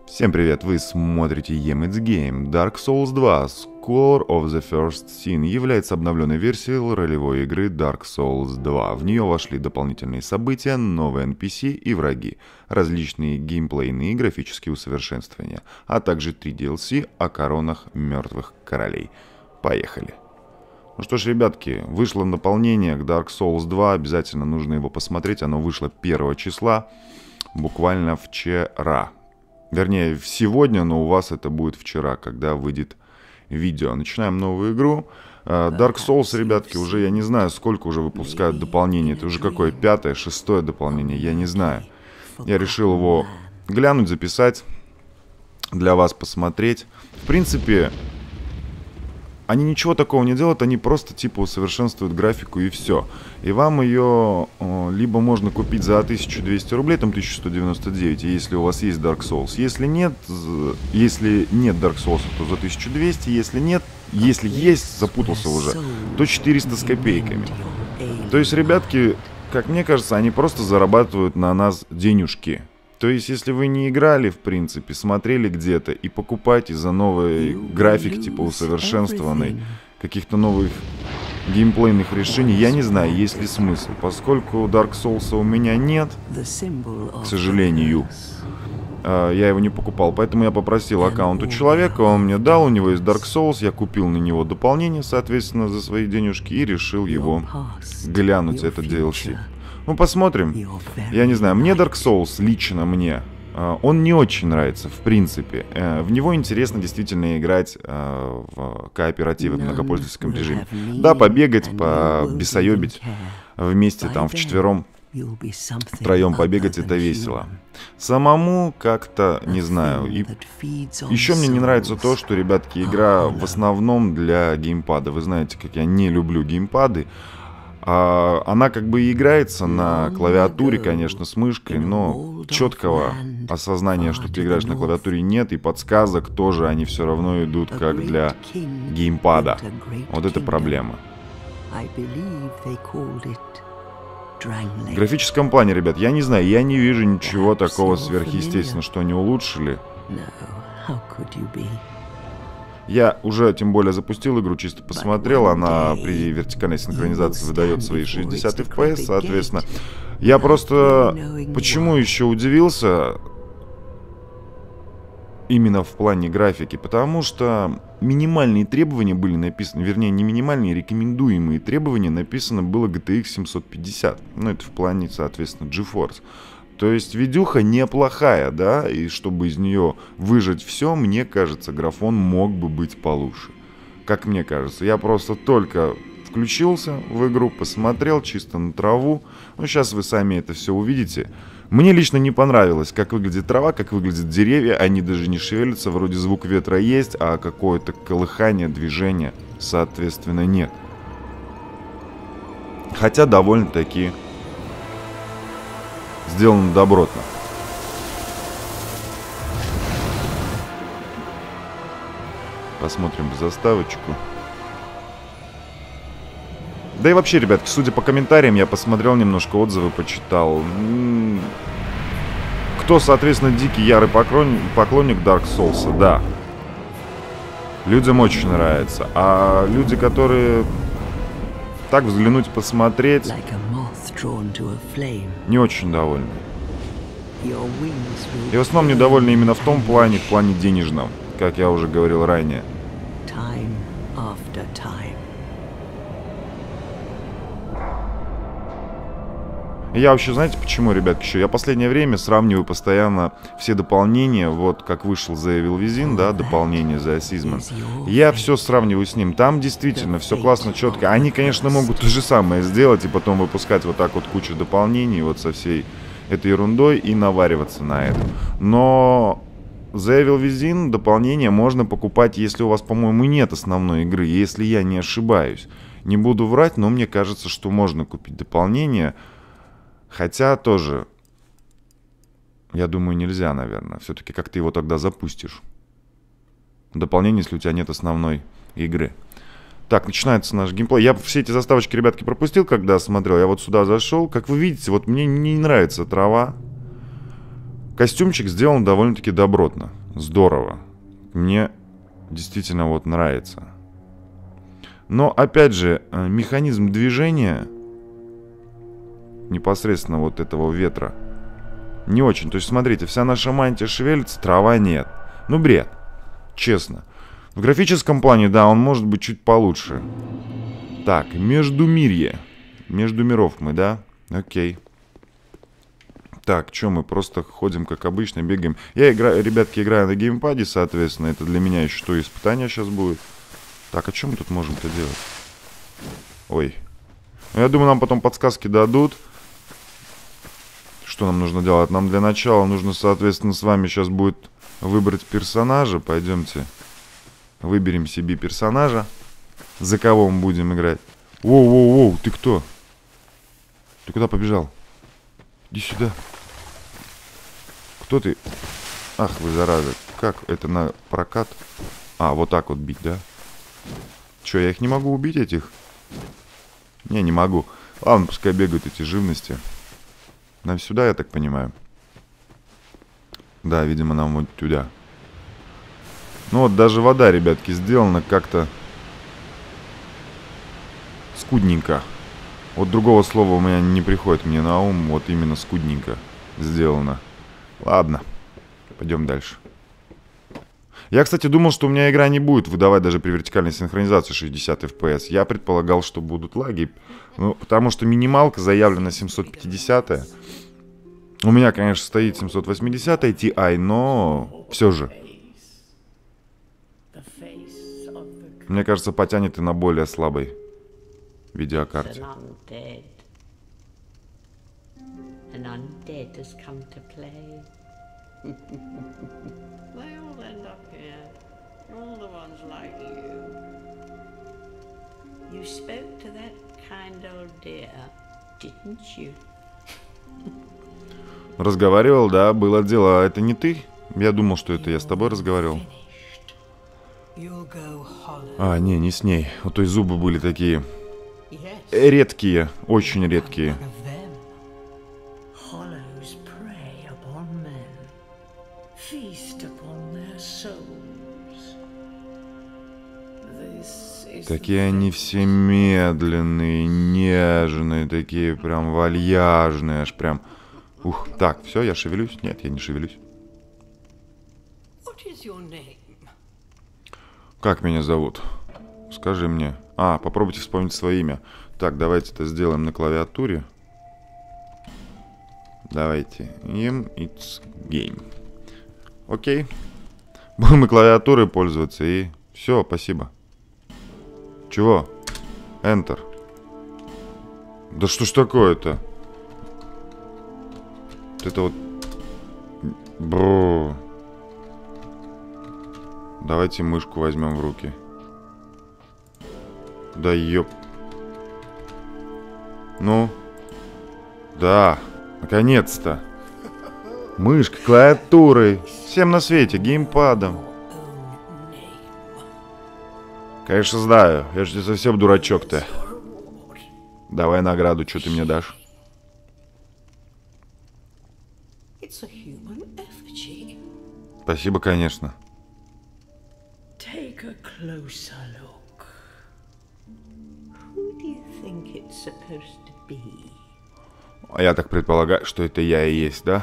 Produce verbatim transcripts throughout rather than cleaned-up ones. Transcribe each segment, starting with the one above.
Всем привет, вы смотрите EMITSGame. Dark Souls два Scholar of the First Sin является обновленной версией ролевой игры Dark Souls два. В нее вошли дополнительные события, новые эн пи си и враги, различные геймплейные и графические усовершенствования, а также три ди эл си о коронах мертвых королей. Поехали! Ну что ж, ребятки, вышло наполнение к Dark Souls два, обязательно нужно его посмотреть, оно вышло первого числа, буквально вчера. Вернее, сегодня, но у вас это будет вчера, когда выйдет видео. Начинаем новую игру. Dark Souls, ребятки, уже я не знаю, сколько уже выпускают дополнений. Это уже какое? Пятое, шестое дополнение, я не знаю. Я решил его глянуть, записать, для вас посмотреть. В принципе, они ничего такого не делают, они просто типа усовершенствуют графику и все. И вам ее о, либо можно купить за тысячу двести рублей, там тысяча сто девяносто девять, если у вас есть Dark Souls. Если нет, если нет Dark Souls, то за тысячу двести, если нет, если есть, запутался уже, то четыреста с копейками. То есть, ребятки, как мне кажется, они просто зарабатывают на нас денежки. То есть, если вы не играли, в принципе, смотрели где-то и покупаете за новый график, типа усовершенствованный, каких-то новых геймплейных решений, я не знаю, есть ли смысл. Поскольку Dark Souls у меня нет, к сожалению, я его не покупал, поэтому я попросил аккаунт у человека, он мне дал, у него есть Dark Souls, я купил на него дополнение, соответственно, за свои денежки и решил его глянуть, это ди эл си. Ну, посмотрим. Я не знаю, мне Dark Souls, лично мне, он не очень нравится, в принципе. В него интересно действительно играть в кооперативе, в многопользовательском режиме. Да, побегать, побесоебить вместе, там, вчетвером, втроем побегать, это весело. Самому как-то, не знаю. И еще мне не нравится то, что, ребятки, игра в основном для геймпада. Вы знаете, как я не люблю геймпады. А, она как бы играется на клавиатуре, конечно, с мышкой, но четкого осознания, что ты играешь на клавиатуре, нет, и подсказок тоже, они все равно идут как для геймпада. Вот это проблема. В графическом плане, ребят, я не знаю, я не вижу ничего такого сверхъестественного, что они улучшили. Я уже, тем более, запустил игру, чисто посмотрел, она при вертикальной синхронизации выдает свои шестьдесят эф пи эс, соответственно. Я просто, почему еще удивился именно в плане графики, потому что минимальные требования были написаны, вернее, не минимальные, рекомендуемые требования написано было джи ти экс семьсот пятьдесят, ну, это в плане, соответственно, GeForce. То есть видюха неплохая, да, и чтобы из нее выжать все, мне кажется, графон мог бы быть получше. Как мне кажется, я просто только включился в игру, посмотрел чисто на траву. Ну, сейчас вы сами это все увидите. Мне лично не понравилось, как выглядит трава, как выглядят деревья. Они даже не шевелятся, вроде звук ветра есть, а какое-то колыхание, движение, соответственно, нет. Хотя довольно-таки сделано добротно. Посмотрим заставочку. Да и вообще, ребятки, судя по комментариям, я посмотрел немножко, отзывы почитал. Кто, соответственно, дикий ярый поклонник Dark Souls, да. Людям очень нравится. А люди, которые так взглянуть, посмотреть, не очень довольны. И в основном недовольны именно в том плане, в плане денежном, как я уже говорил ранее. Я вообще, знаете, почему, ребятки, еще? Я последнее время сравниваю постоянно все дополнения, вот как вышел The Evil Within, да, дополнение The Ascendment. Я все сравниваю с ним. Там действительно все классно, четко. Они, конечно, могут то же самое сделать и потом выпускать вот так вот кучу дополнений, вот со всей этой ерундой и навариваться на это. Но The Evil Within дополнение можно покупать, если у вас, по-моему, нет основной игры, если я не ошибаюсь. Не буду врать, но мне кажется, что можно купить дополнение. Хотя тоже, я думаю, нельзя, наверное. Все-таки как ты его тогда запустишь? Дополнение, если у тебя нет основной игры. Так, начинается наш геймплей. Я все эти заставочки, ребятки, пропустил, когда смотрел. Я вот сюда зашел. Как вы видите, вот мне не нравится трава. Костюмчик сделан довольно-таки добротно. Здорово. Мне действительно вот нравится. Но, опять же, механизм движения непосредственно вот этого ветра не очень. То есть, смотрите, вся наша мантия шевелится, трава нет. Ну, бред. Честно. В графическом плане, да, он может быть чуть получше. Так, Междумирье. Между миров мы, да? Окей. Так, что мы просто ходим, как обычно, бегаем. Я, играю, ребятки, играю на геймпаде, соответственно. Это для меня еще что, испытание сейчас будет. Так, а что мы тут можем-то делать? Ой. Ну, я думаю, нам потом подсказки дадут. Что нам нужно делать? Нам для начала нужно, соответственно, с вами сейчас будет выбрать персонажа. Пойдемте. Выберем себе персонажа. За кого мы будем играть? Воу-воу-воу, ты кто? Ты куда побежал? Иди сюда. Кто ты? Ах, вы зараза. Как? Это на прокат? А, вот так вот бить, да? Че, я их не могу убить, этих? Не, не могу. Ладно, пускай бегают эти живности. Нам сюда, я так понимаю. Да, видимо, нам вот туда. Ну вот даже вода, ребятки, сделана как-то скудненько. Вот другого слова у меня не приходит мне на ум. Вот именно скудненько сделано. Ладно, пойдем дальше. Я, кстати, думал, что у меня игра не будет выдавать даже при вертикальной синхронизации шестьдесят эф пи эс. Я предполагал, что будут лаги. Ну, потому что минималка заявлена семьсот пятьдесят. У меня, конечно, стоит семьсот восемьдесят ти ай, но все же. Мне кажется, потянет и на более слабой видеокарте. Разговаривал, да, было дело. А это не ты? Я думал, что это я с тобой разговаривал. А, не, не с ней. У той зубы были такие редкие, очень редкие. Такие они все медленные, нежные, такие прям вальяжные, аж прям... Ух, так, все, я шевелюсь? Нет, я не шевелюсь. Как меня зовут? Скажи мне. А, попробуйте вспомнить свое имя. Так, давайте это сделаем на клавиатуре. Давайте. Им it's game. Окей. Будем и клавиатурой пользоваться, и все, спасибо. Чего? Enter. Да что ж такое-то? Вот это вот... Бро. Давайте мышку возьмем в руки. Да ёп. Ну. Да. Наконец-то. Мышкой, клавиатурой. Всем на свете. Геймпадом. Конечно, знаю. Я же совсем дурачок-то. Давай награду. Что ты мне дашь? Спасибо, конечно. А я так предполагаю, что это я и есть, да?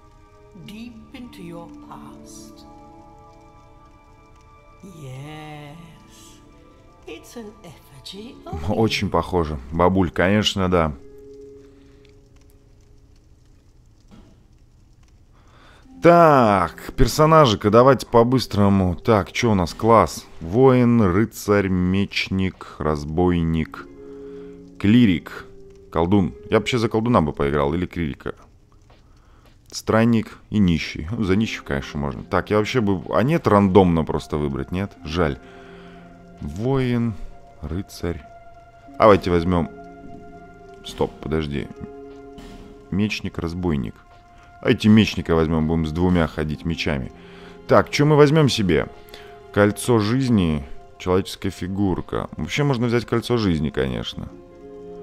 Очень похоже. Бабуль, конечно, да. Так, персонажика, давайте по-быстрому. Так, что у нас? Класс. Воин, рыцарь, мечник, разбойник, клирик, колдун. Я вообще за колдуна бы поиграл, или клирика. Странник и нищий. Ну, за нищих, конечно, можно. Так, я вообще бы... А нет, рандомно просто выбрать, нет? Жаль. Воин, рыцарь. Давайте возьмем... Стоп, подожди. Мечник, разбойник. Давайте мечника возьмем, будем с двумя ходить мечами. Так, что мы возьмем себе? Кольцо жизни, человеческая фигурка. Вообще можно взять кольцо жизни, конечно.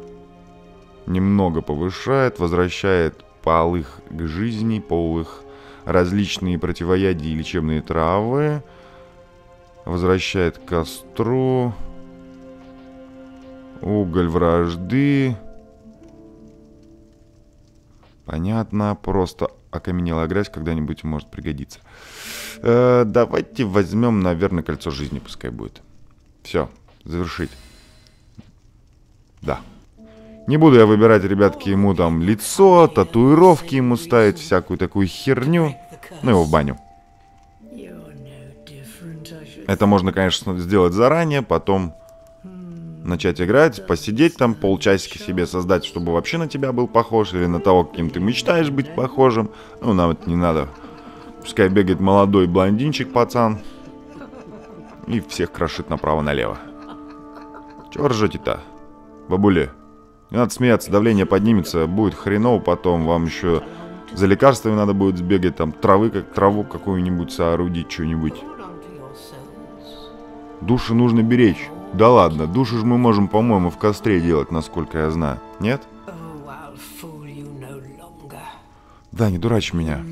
Немного повышает, возвращает полых к жизни, полых различные противоядия и лечебные травы. Возвращает к костру. Уголь вражды. Понятно. Просто окаменелая грязь когда-нибудь может пригодиться. Э, давайте возьмем, наверное, кольцо жизни пускай будет. Все, завершить. Да. Не буду я выбирать, ребятки, ему там лицо, татуировки ему ставить, всякую такую херню. Ну его в баню. Это можно, конечно, сделать заранее, потом начать играть, посидеть там, полчасика себе создать, чтобы вообще на тебя был похож, или на того, каким ты мечтаешь быть похожим. Ну, нам это не надо. Пускай бегает молодой блондинчик, пацан, и всех крошит направо-налево. Чего ржете-то, бабули? Не надо смеяться, давление поднимется, будет хреново потом, вам еще за лекарствами надо будет сбегать, там травы, как траву какую-нибудь соорудить, что-нибудь. Души нужно беречь. Да ладно, душу же мы можем, по-моему, в костре делать, насколько я знаю. Нет? Да, не дурачь меня.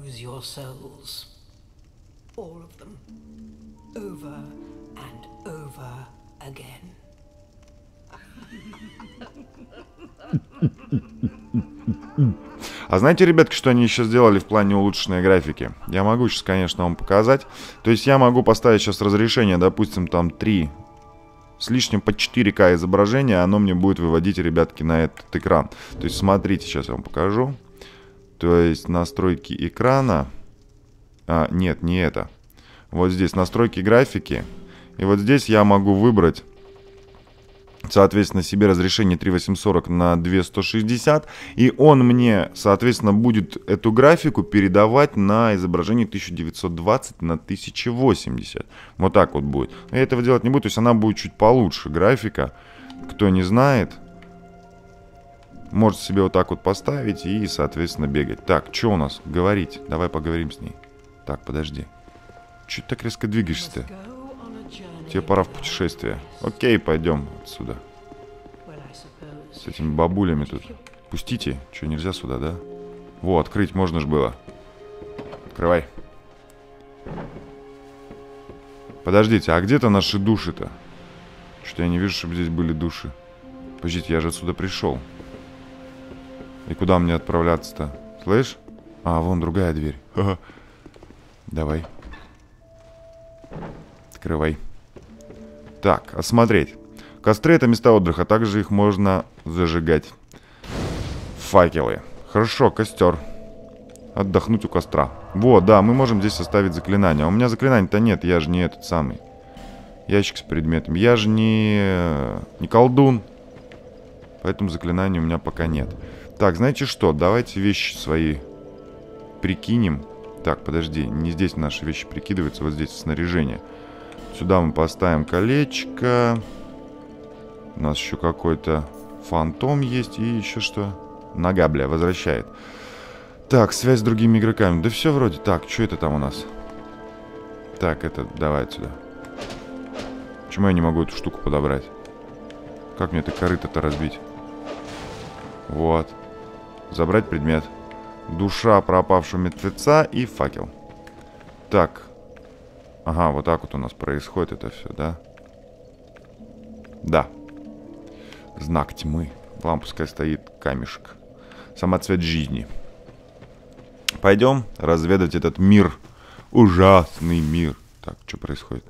А знаете, ребятки, что они еще сделали в плане улучшенной графики? Я могу сейчас, конечно, вам показать. То есть я могу поставить сейчас разрешение, допустим, там три с лишним по четыре ка изображение, оно мне будет выводить, ребятки, на этот экран. То есть смотрите, сейчас я вам покажу. То есть настройки экрана. А, нет, не это. Вот здесь настройки графики. И вот здесь я могу выбрать, соответственно, себе разрешение три тысячи восемьсот сорок на две тысячи сто шестьдесят. И он мне, соответственно, будет эту графику передавать на изображение тысяча девятьсот двадцать на тысяча восемьдесят. Вот так вот будет. Я этого делать не буду, то есть она будет чуть получше. Графика, кто не знает, может себе вот так вот поставить и, соответственно, бегать. Так, что у нас? Говорить. Давай поговорим с ней. Так, подожди. Чё ты так резко двигаешься-то? Тебе пора в путешествие. Окей, пойдем отсюда. С этими бабулями тут. Пустите. Что, нельзя сюда, да? Во, открыть можно ж было. Открывай. Подождите, а где-то наши души-то? Что-то я не вижу, чтобы здесь были души. Подождите, я же отсюда пришел. И куда мне отправляться-то? Слышь? А, вон другая дверь. Ха-ха. Давай. Открывай. Так, осмотреть. Костры — это места отдыха, также их можно зажигать. Факелы. Хорошо, костер. Отдохнуть у костра. Вот, да, мы можем здесь составить заклинание. А у меня заклинаний-то нет, я же не этот самый. Ящик с предметом. Я же не... не колдун. Поэтому заклинаний у меня пока нет. Так, знаете что? Давайте вещи свои прикинем. Так, подожди, не здесь наши вещи прикидываются, вот здесь снаряжение. Сюда мы поставим колечко. У нас еще какой-то фантом есть. И еще что? Нога, бля, возвращает. Так, связь с другими игроками. Да все вроде. Так, что это там у нас? Так, это давай отсюда. Почему я не могу эту штуку подобрать? Как мне это корыто-то разбить? Вот. Забрать предмет. Душа пропавшего мертвеца и факел. Так. Ага, вот так вот у нас происходит это все, да? Да. Знак тьмы. Лампа пускай стоит, камешек. Самоцвет жизни. Пойдем разведать этот мир. Ужасный мир. Так, что происходит?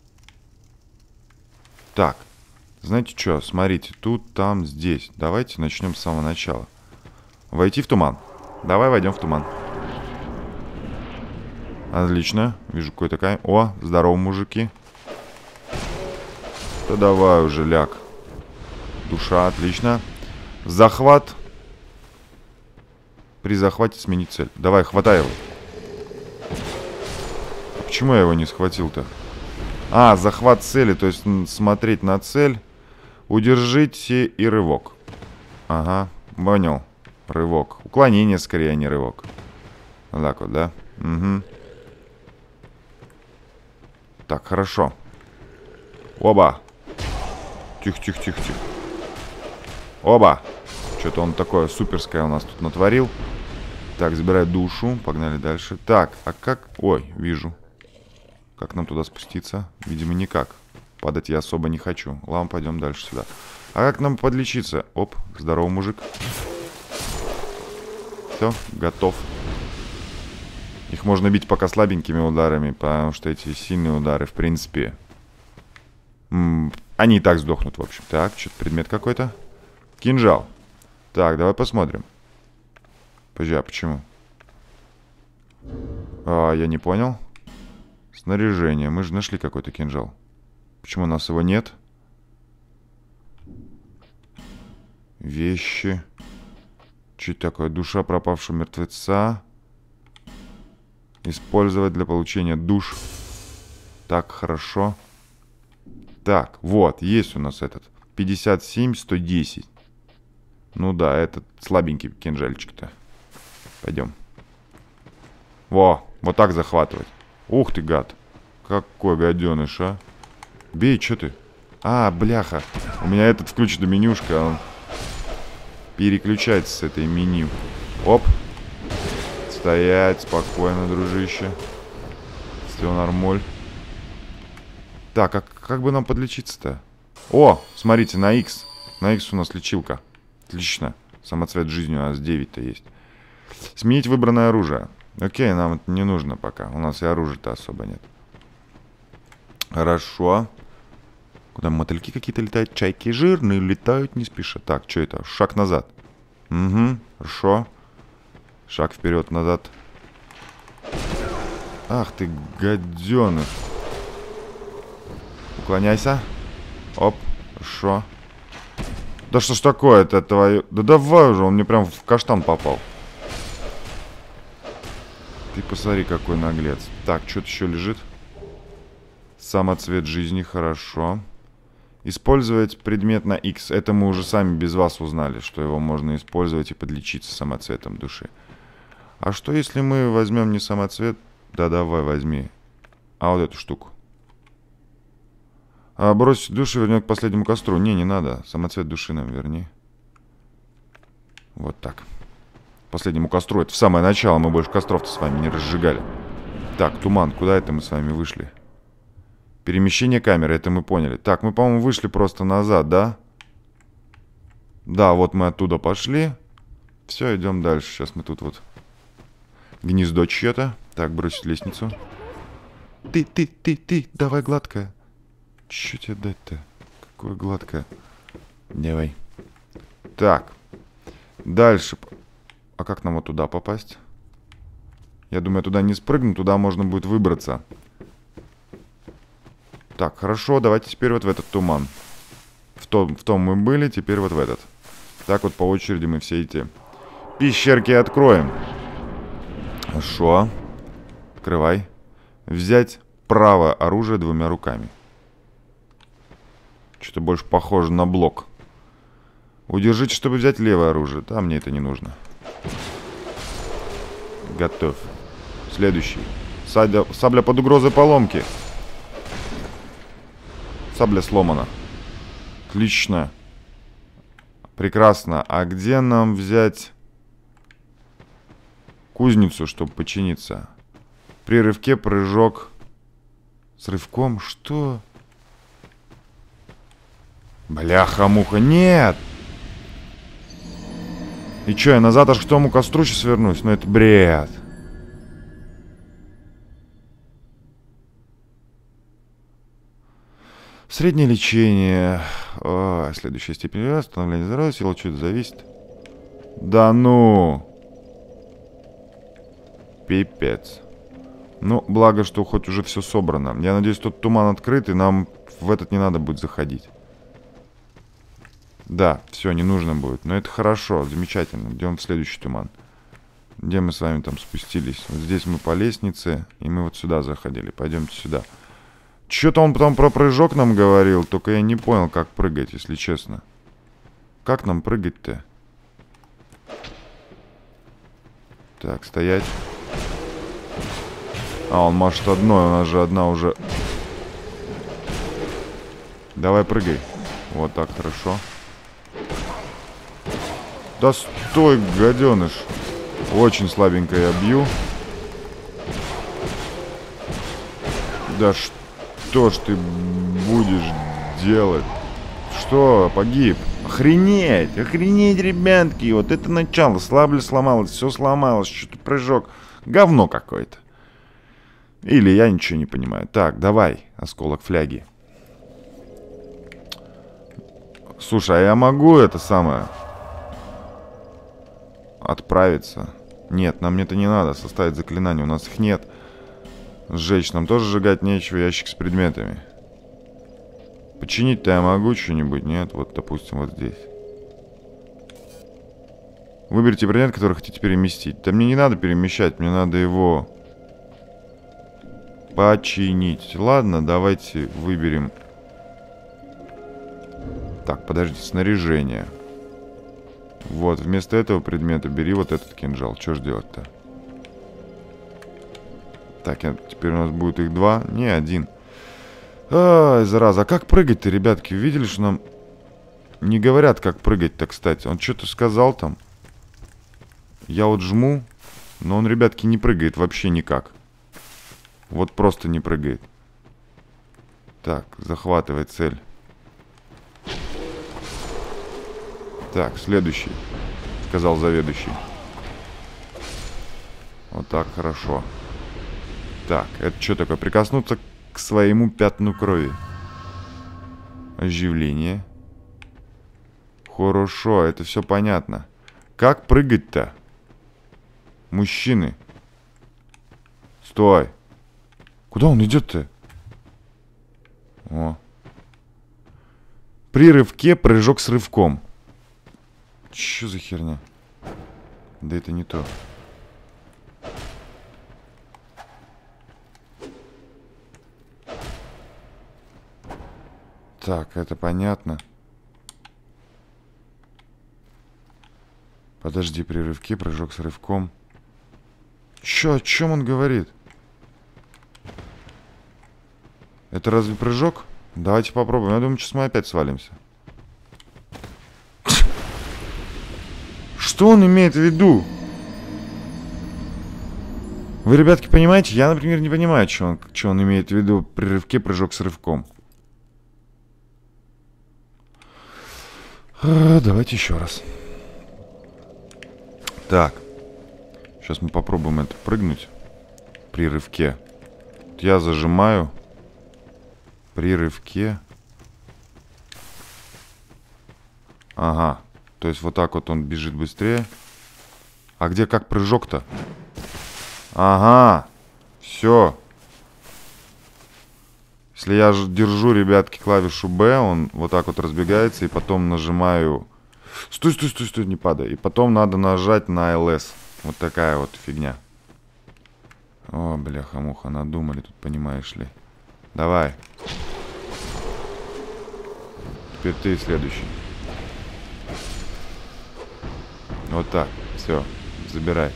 Так. Знаете что? Смотрите, тут, там, здесь. Давайте начнем с самого начала. Войти в туман. Давай войдем в туман. Отлично. Вижу какой-то камень. О, здорово, мужики. Да давай уже, ляг. Душа, отлично. Захват. При захвате сменить цель. Давай, хватай его. А почему я его не схватил-то? А, захват цели, то есть смотреть на цель. Удержите и рывок. Ага, понял. Рывок. Уклонение скорее, а не рывок. Вот так вот, да? Угу. Так, хорошо. Оба. Тихо-тихо-тихо-тихо. Оба. Что-то он такое суперское у нас тут натворил. Так, забирай душу. Погнали дальше. Так, а как... Ой, вижу. Как нам туда спуститься? Видимо, никак. Падать я особо не хочу. Ладно, пойдем дальше сюда. А как нам подлечиться? Оп, здорово, мужик. Все, готов. Их можно бить пока слабенькими ударами, потому что эти сильные удары, в принципе... М-м, они и так сдохнут, в общем. Так, что-то предмет какой-то. Кинжал. Так, давай посмотрим. Подожди, а почему? А, я не понял. Снаряжение. Мы же нашли какой-то кинжал. Почему у нас его нет? Вещи. Что это такое? Душа пропавшего мертвеца. Использовать для получения душ. Так, хорошо. Так, вот, есть у нас этот. пятьдесят семь, сто десять. Ну да, этот слабенький кинжальчик-то. Пойдем. Во, вот так захватывать. Ух ты, гад. Какой гаденыш, а. Бей, что ты? А, бляха. У меня этот включена менюшка, он переключается с этой меню. Оп. Стоять, спокойно, дружище. Все нормуль. Так, а как бы нам подлечиться-то? О, смотрите, на X. На X у нас лечилка. Отлично. Самоцвет жизни у нас девять-то есть. Сменить выбранное оружие. Окей, нам это не нужно пока. У нас и оружия-то особо нет. Хорошо. Куда мотыльки какие-то летают? Чайки жирные летают не спеша. Так, что это? Шаг назад. Угу, хорошо. Шаг вперед, назад. Ах ты, гаденыш. Уклоняйся. Оп, хорошо. Да что ж такое-то твое... Да давай уже, он мне прям в каштан попал. Ты посмотри, какой наглец. Так, что-то еще лежит. Самоцвет жизни, хорошо. Использовать предмет на X. Это мы уже сами без вас узнали, что его можно использовать и подлечиться самоцветом души. А что если мы возьмем не самоцвет? Да давай, возьми. А вот эту штуку. А бросить душу вернет к последнему костру. Не, не надо. Самоцвет души нам верни. Вот так. Последнему костру. Это в самое начало. Мы больше костров-то с вами не разжигали. Так, туман. Куда это мы с вами вышли? Перемещение камеры. Это мы поняли. Так, мы, по-моему, вышли просто назад, да? Да, вот мы оттуда пошли. Все, идем дальше. Сейчас мы тут вот... Гнездо чье-то. Так, бросить лестницу. Ты, ты, ты, ты. Давай гладкое. Че тебе дать-то? Какое гладкое. Давай. Так. Дальше. А как нам вот туда попасть? Я думаю, я туда не спрыгну. Туда можно будет выбраться. Так, хорошо. Давайте теперь вот в этот туман. В том, в том мы были, теперь вот в этот. Так вот по очереди мы все эти пещерки откроем. Хорошо. Открывай. Взять правое оружие двумя руками. Что-то больше похоже на блок. Удержите, чтобы взять левое оружие. Да, мне это не нужно. Готов. Следующий. Сабля, сабля под угрозой поломки. Сабля сломана. Отлично. Прекрасно. А где нам взять кузницу, чтобы починиться? При рывке прыжок. С рывком? Что? Бляха-муха. Нет! И что, я назад аж к тому костру сейчас вернусь? Ну это бред. Среднее лечение. О, следующая степень восстановления здоровья. Сила чуть зависит. Да ну. Пипец. Ну, благо, что хоть уже все собрано. Я надеюсь, тут туман открыт, и нам в этот не надо будет заходить. Да, все, не нужно будет. Но это хорошо, замечательно. Идем в следующий туман. Где мы с вами там спустились? Вот здесь мы по лестнице, и мы вот сюда заходили. Пойдемте сюда. Что-то он потом про прыжок нам говорил, только я не понял, как прыгать, если честно. Как нам прыгать-то? Так, стоять. А, он машет одной, у нас же одна уже. Давай прыгай. Вот так, хорошо. Да стой, гаденыш. Очень слабенько я бью. Да что ж ты будешь делать? Что? Погиб? Охренеть! Охренеть, ребятки! Вот это начало. Слабли сломалось, все сломалось. Что-то прыжок. Говно какое-то. Или я ничего не понимаю. Так, давай, осколок фляги. Слушай, а я могу это самое... отправиться? Нет, нам это не надо. Составить заклинание. У нас их нет. Сжечь. Нам тоже сжигать нечего. Ящик с предметами. Починить-то я могу что-нибудь? Нет? Вот, допустим, вот здесь. Выберите предмет, который хотите переместить. Да мне не надо перемещать. Мне надо его... починить. Ладно, давайте выберем... Так, подожди, снаряжение. Вот, вместо этого предмета бери вот этот кинжал. Что ж делать-то? Так, я, теперь у нас будет их два. Не, один. Ай, зараза. А как прыгать-то, ребятки? Видели, что нам не говорят, как прыгать-то, кстати? Он что-то сказал там. Я вот жму, но он, ребятки, не прыгает вообще никак. Вот просто не прыгает. Так, захватывай цель. Так, следующий, сказал заведующий. Вот так, хорошо. Так, это что такое? Прикоснуться к своему пятну крови. Оживление. Хорошо, это все понятно. Как прыгать-то? Мужчины. Стой. Куда он идет-то? О. При рывке прыжок с рывком. Что за херня? Да это не то. Так, это понятно. Подожди, при рывке прыжок с рывком. Чё, о чем он говорит? Это разве прыжок? Давайте попробуем. Я думаю, сейчас мы опять свалимся. Что он имеет в виду? Вы, ребятки, понимаете? Я, например, не понимаю, что он, что он имеет в виду при рывке прыжок с рывком. А, давайте еще раз. Так. Сейчас мы попробуем это прыгнуть. При рывке. Я зажимаю. При рывке. Ага. То есть вот так вот он бежит быстрее. А где как прыжок-то? Ага. Все. Если я держу, ребятки, клавишу B, он вот так вот разбегается, и потом нажимаю... Стой, стой, стой, стой, не падай. И потом надо нажать на эл эс. Вот такая вот фигня. О, бляха-муха, надумали тут, понимаешь ли. Давай. Теперь ты следующий. Вот так. Все. Забирай.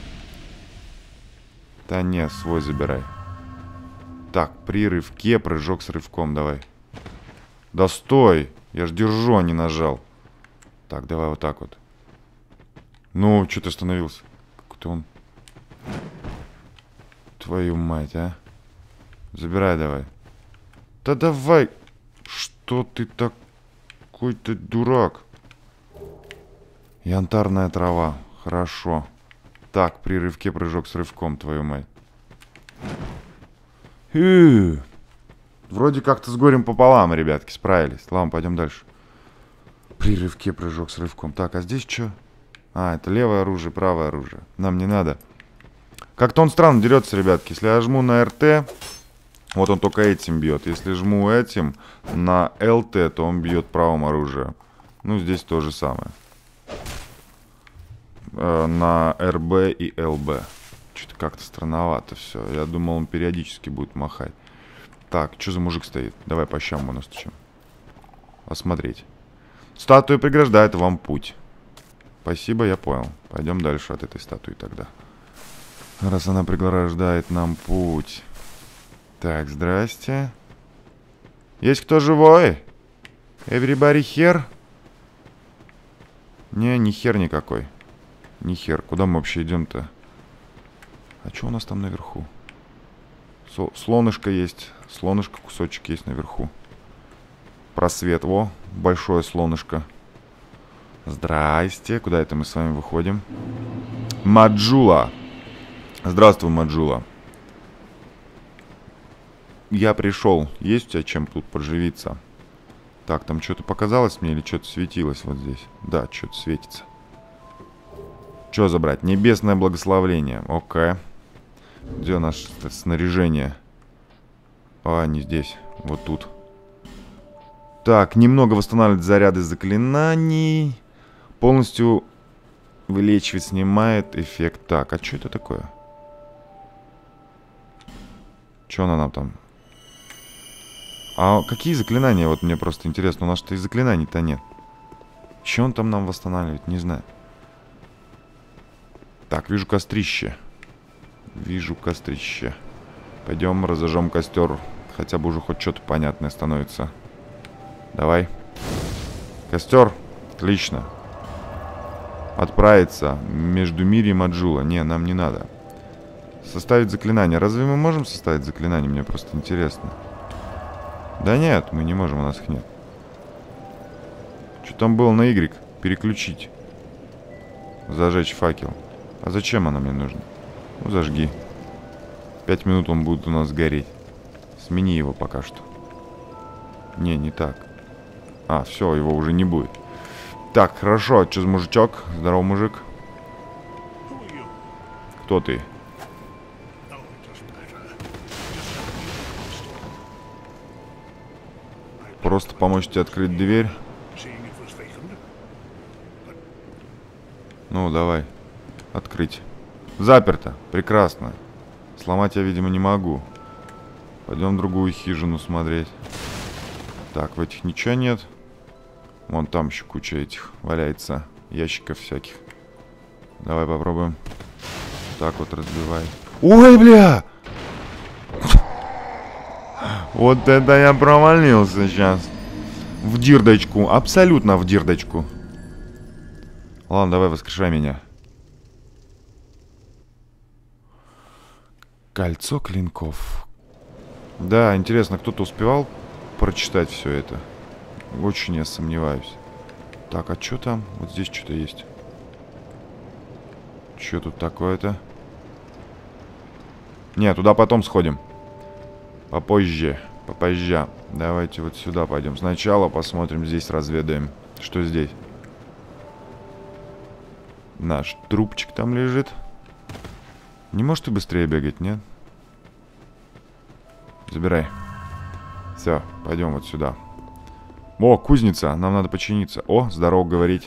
Да не, свой забирай. Так, при рывке прыжок с рывком, давай. Да стой! Я ж держу, а не нажал. Так, давай вот так вот. Ну, что ты остановился? Как-то он... Твою мать, а? Забирай давай. Да давай! Что ты такой-то дурак? Янтарная трава. Хорошо. Так, при рывке прыжок с рывком, твою мать. Хы. Вроде как-то с горем пополам, ребятки, справились. Ладно, пойдем дальше. При рывке прыжок с рывком. Так, а здесь что? А, это левое оружие, правое оружие. Нам не надо. Как-то он странно дерется, ребятки. Если я жму на эр тэ, вот он только этим бьет. Если жму этим на эл тэ, то он бьет правым оружием. Ну, здесь то же самое. Э, на эр бэ и эл бэ. Что-то как-то странновато все. Я думал, он периодически будет махать. Так, что за мужик стоит? Давай по щам его настучим. Осмотреть. Статуя преграждает вам путь. Спасибо, я понял. Пойдем дальше от этой статуи тогда. Раз она преграждает нам путь. Так, здрасте. Есть кто живой? Everybody here? Не, не хер никакой. Не хер. Куда мы вообще идем-то? А что у нас там наверху? Со слонышко есть. Слонышко, кусочек есть наверху. Просвет. Во, большое слонышко. Здрасте. Куда это мы с вами выходим? Маджула. Здравствуй, Маджула. Я пришел. Есть у тебя чем тут поживиться? Так, там что-то показалось мне или что-то светилось вот здесь? Да, что-то светится. Что забрать? Небесное благословление. Окей. Где наше снаряжение? А, не здесь. Вот тут. Так, немного восстанавливает заряды заклинаний. Полностью вылечивает, снимает эффект. Так, а что это такое? Что она нам там? А какие заклинания? Вот мне просто интересно. У нас-то и заклинаний-то нет. Что он там нам восстанавливает? Не знаю. Так, вижу кострище. Вижу кострище. Пойдем разожжем костер. Хотя бы уже хоть что-то понятное становится. Давай. Костер. Отлично. Отправиться. Между Мири и Маджула. Не, нам не надо. Составить заклинание. Разве мы можем составить заклинание? Мне просто интересно. Да нет, мы не можем, у нас их нет. Что там было на Y? Переключить. Зажечь факел. А зачем она мне нужна? Ну, зажги. Пять минут он будет у нас гореть. Смени его пока что. Не, не так. А, все, его уже не будет. Так, хорошо. Что за мужичок? Здорово, мужик. Кто ты? Просто помочь тебе открыть дверь. Ну, давай. Открыть. Заперто. Прекрасно. Сломать я, видимо, не могу. Пойдем в другую хижину смотреть. Так, в этих ничего нет. Вон там еще куча этих валяется. Ящиков всяких. Давай попробуем. Так вот разбивай. Ой, бля! Вот это я провалился сейчас. В дирдочку. Абсолютно в дирдочку. Ладно, давай воскрешай меня. Кольцо клинков. Да, интересно, кто-то успевал прочитать все это? Очень я сомневаюсь. Так, а что там? Вот здесь что-то есть. Что тут такое-то? Не, туда потом сходим. Попозже. Попозже. Давайте вот сюда пойдем. Сначала посмотрим, здесь разведаем. Что здесь? Наш трупчик там лежит. Не можешь ты быстрее бегать, нет? Забирай. Все, пойдем вот сюда. О, кузница, нам надо починиться. О, здорово говорить.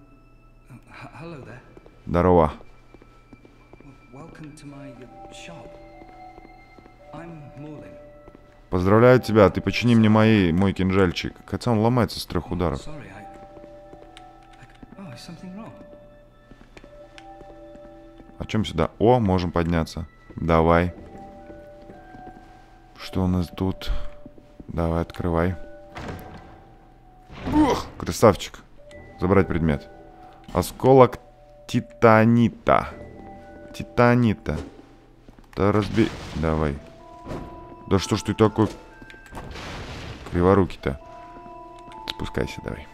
Здорово. Поздравляю тебя, ты почини мне мои, мой кинжальчик. Хотя он ломается с трех ударов. А чем сюда? О, можем подняться. Давай. Что у нас тут? Давай, открывай. Ух, красавчик. Забрать предмет. Осколок титанита. Титанита. Да разби... Давай. Да что ж ты такой криворукий-то? Спускайся, давай.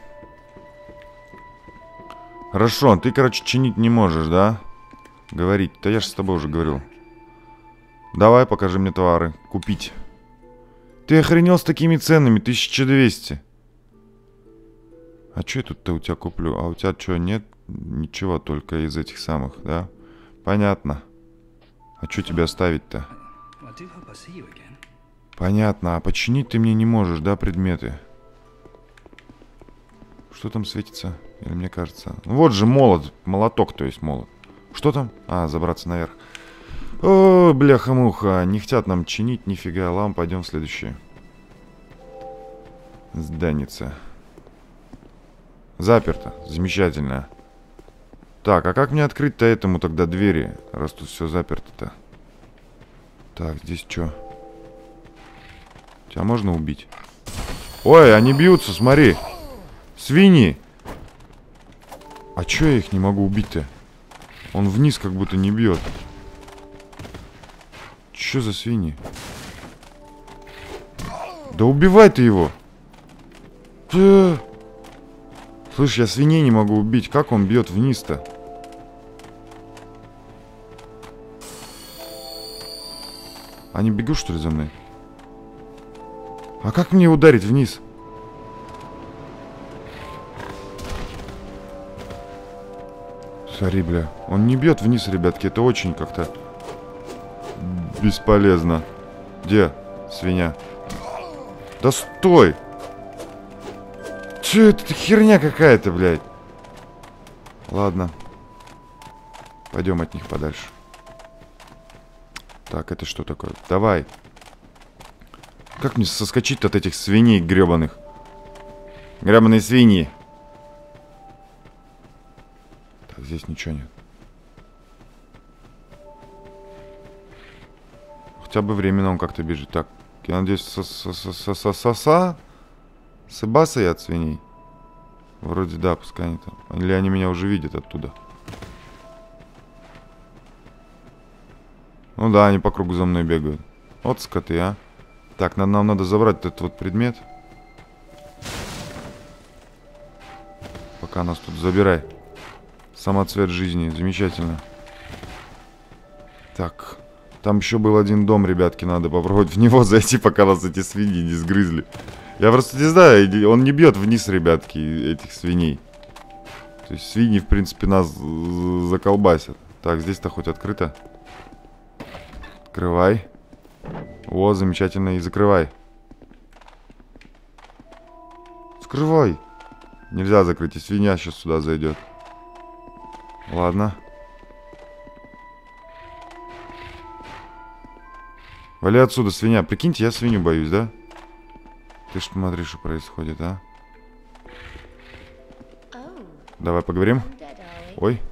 Хорошо, ты, короче, чинить не можешь, да? Говорить. Да я же с тобой уже говорил. Давай, покажи мне товары. Купить. Ты охренел с такими ценами? тысяча двести. А что я тут-то у тебя куплю? А у тебя что, нет? Ничего, только из этих самых, да? Понятно. А что тебе оставить-то? Понятно. А починить ты мне не можешь, да, предметы? Что там светится? Или мне кажется? Ну, вот же молот. Молоток, то есть молот. Что там? А, забраться наверх. О, бляха-муха. Не хотят нам чинить нифига. Ладно, пойдем в следующее. Зданица. Заперто. Замечательно. Так, а как мне открыть-то этому тогда двери, раз тут все заперто-то? Так, здесь что? Тебя можно убить? Ой, они бьются, смотри. Свиньи. А чё я их не могу убить-то? Он вниз как будто не бьет. Что за свиньи? Да убивай ты его! Ты... Слышь, я свиней не могу убить. Как он бьет вниз-то? Они бегут, что ли, за мной? А как мне ударить вниз? Смотри, бля. Он не бьет вниз, ребятки. Это очень как-то бесполезно. Где свинья? Да стой! Че это херня какая-то, блядь? Ладно. Пойдем от них подальше. Так, это что такое? Давай. Как мне соскочить от этих свиней гребаных? Гребаные свиньи. Так, здесь ничего нет. Хотя бы временно он как-то бежит. Так, я надеюсь, со-со-со-со-со-со... Сыбаса я от свиней? Вроде да, пускай они там. Или они меня уже видят оттуда. Ну да, они по кругу за мной бегают. Вот скоты, а. Так, нам, нам надо забрать этот вот предмет. Пока нас тут забирай. Самоцвет жизни, замечательно. Так, там еще был один дом, ребятки. Надо попробовать в него зайти, пока нас эти свиньи не сгрызли. Я просто не знаю, он не бьет вниз, ребятки, этих свиней. То есть свиньи, в принципе, нас заколбасят. Так, здесь-то хоть открыто. Открывай. О, замечательно, и закрывай. Скрывай. Нельзя закрыть, и свинья сейчас сюда зайдет. Ладно. Вали отсюда, свинья. Прикиньте, я свинью боюсь, да? Ты ж смотри, что происходит, а? Давай поговорим. Ой.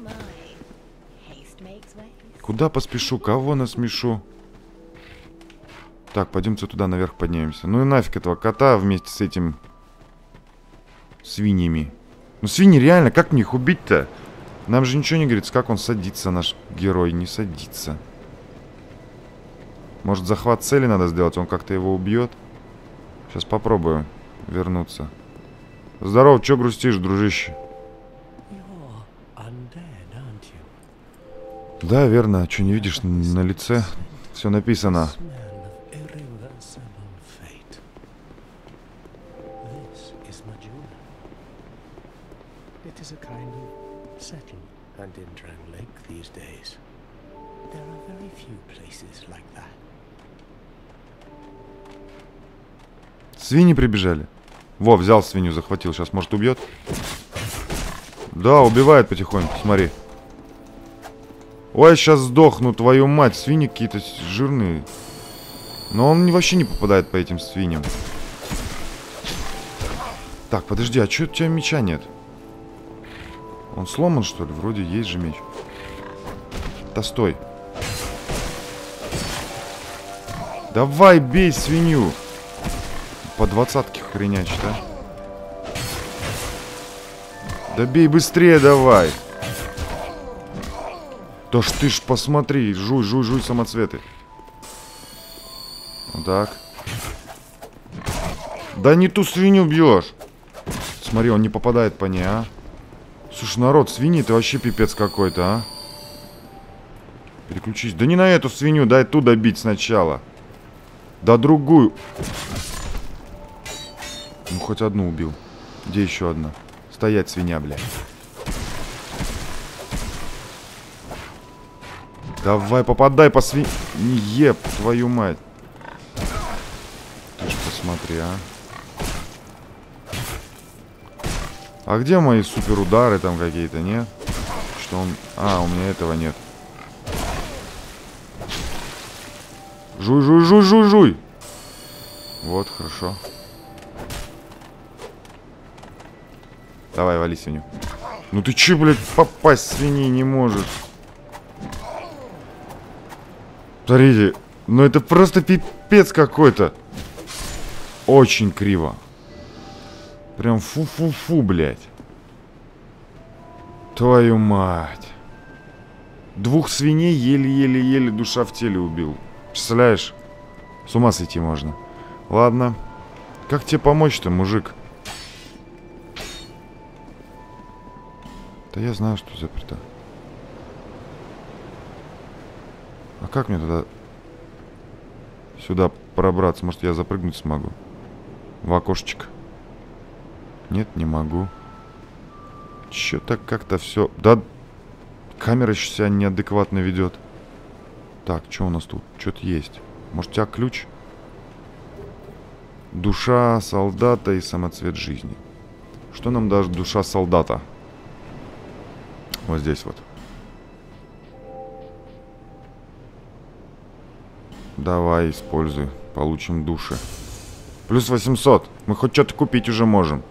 Куда поспешу? Кого насмешу? Так, пойдемте туда наверх поднимемся. Ну и нафиг этого кота вместе с этим... свиньями. Ну свиньи реально, как мне их убить-то? Нам же ничего не говорится, как он садится, наш герой. Не садится. Может, захват цели надо сделать? Он как-то его убьет? Сейчас попробую вернуться. Здорово, чё грустишь, дружище? Да, верно. Чё не видишь на лице? Все написано. Свиньи прибежали. Во, взял свинью, захватил. Сейчас, может, убьет? Да, убивает потихоньку, смотри. Ой, сейчас сдохну, твою мать. Свиньи какие-то жирные. Но он вообще не попадает по этим свиньям. Так, подожди, а что у тебя меча нет? Он сломан, что ли? Вроде есть же меч. Да стой. Давай, бей свинью. По двадцатке хренячит, а? Да бей быстрее давай. Да ж ты ж посмотри. Жуй, жуй, жуй самоцветы. Вот так. Да не ту свинью бьешь. Смотри, он не попадает по ней, а? Слушай, народ, свиньи, ты вообще пипец какой-то, а? Переключись. Да не на эту свинью, дай ту добить сначала. Да другую. Ну, хоть одну убил. Где еще одна? Стоять, свинья, блядь. Давай, попадай по свинье. Еб, твою мать. Ты ж посмотри, а. А где мои суперудары там какие-то, нет? Что он... А, у меня этого нет. Жуй, жуй, жуй, жуй, жуй. Вот, хорошо. Давай, вали свинью. Ну ты че, блядь, попасть свиньи не можешь? Смотрите, ну это просто пипец какой-то. Очень криво. Прям фу-фу-фу, блядь. Твою мать. Двух свиней еле-еле-еле душа в теле убил. Представляешь? С ума сойти можно. Ладно. Как тебе помочь-то, мужик? Да я знаю, что заперто. А как мне тогда сюда пробраться? Может, я запрыгнуть смогу? В окошечко. Нет, не могу. Чё-то как-то все. Да, камера еще себя неадекватно ведет. Так, что у нас тут? Что-то есть. Может, у тебя ключ? Душа солдата и самоцвет жизни. Что нам даст душа солдата? Вот здесь вот. Давай, используй. Получим души. Плюс восемьсот. Мы хоть что-то купить уже можем.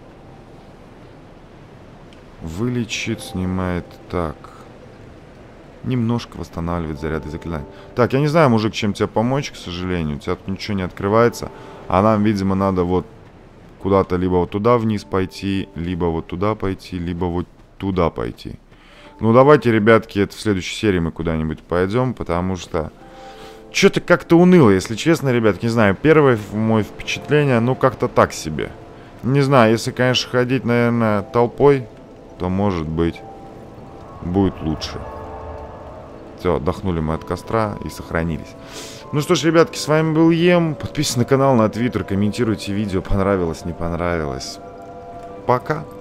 Вылечит, снимает. Так. Немножко восстанавливает заряды заклинаний. Так, я не знаю, мужик, чем тебе помочь, к сожалению. У тебя тут ничего не открывается. А нам, видимо, надо вот куда-то либо вот туда вниз пойти, либо вот туда пойти, либо вот туда пойти. Ну, давайте, ребятки, это в следующей серии мы куда-нибудь пойдем, потому что... Что-то как-то уныло, если честно, ребятки. Не знаю, первое мое впечатление, ну, как-то так себе. Не знаю, если, конечно, ходить, наверное, толпой, то, может быть, будет лучше. Все, отдохнули мы от костра и сохранились. Ну что ж, ребятки, с вами был Ем. Подписывайтесь на канал, на твиттер, комментируйте видео, понравилось, не понравилось. Пока.